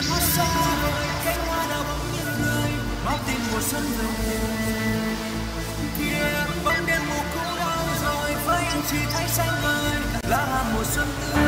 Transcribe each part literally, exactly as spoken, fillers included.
giọt mắt xa vời, cánh hoa đào bỗng nhiên cười báo tin mùa xuân về. Kia bóng đêm mù cũ đâu rồi, với anh chỉ thấy xanh ngời lá hoa mùa xuân tươi.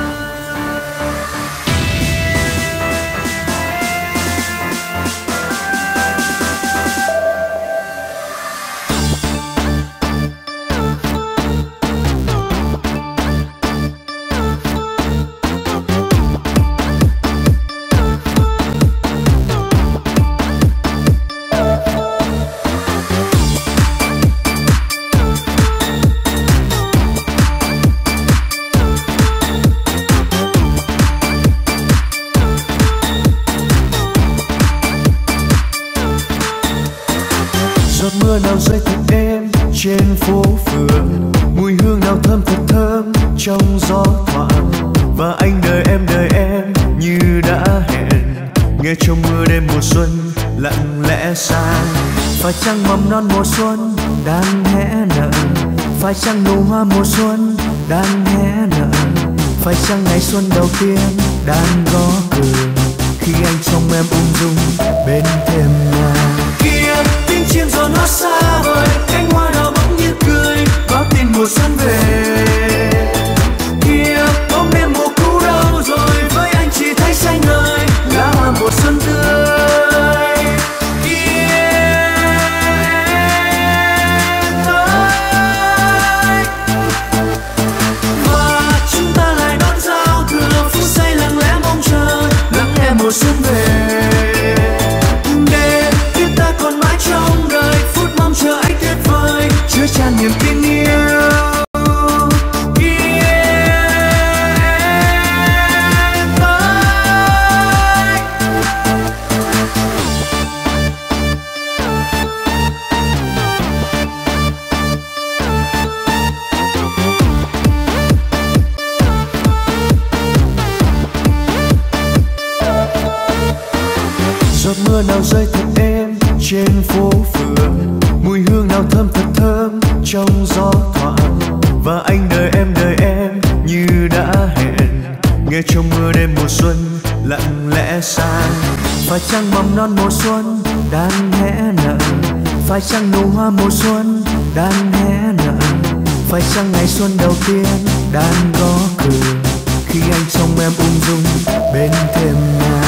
Mưa nào rơi thật êm trên phố phường, mùi hương nào thơm thật thơm trong gió thoảng. Và anh đợi em đợi em như đã hẹn, nghe trong mưa đêm mùa xuân lặng lẽ sang. Phải chăng mầm non mùa xuân đang hé nở, phải chăng nụ hoa mùa xuân đang hé nở, phải chăng ngày xuân đầu tiên đang gõ cửa khi anh trông em ung dung bên thềm nhà. Kia tiếng chim gió nó xa vời, cánh hoa đào bỗng nhiên cười báo tin mùa xuân về. Kia bóng đêm mùa cũ đâu rồi, với anh chỉ thấy xanh ngời lá hoa mùa xuân tươi. Kia tới và chúng ta lại đón giao thừa, phút giây lặng lẽ mong chờ lắng nghe mùa xuân về. Trong đời phút mong chờ anh tuyệt vời chứa tràn niềm tin yêu. Giọt mưa nào rơi thật êm trên phố phường, mùi hương nào thơm thật thơm trong gió thoảng. Và anh đợi em đợi em như đã hẹn, nghe trong mưa đêm mùa xuân lặng lẽ sang. Phải chăng mầm non mùa xuân đang hé nở, phải chăng nụ hoa mùa xuân đang hé nở, phải chăng ngày xuân đầu tiên đang gõ cửa khi anh trông em ung dung bên thềm nhà.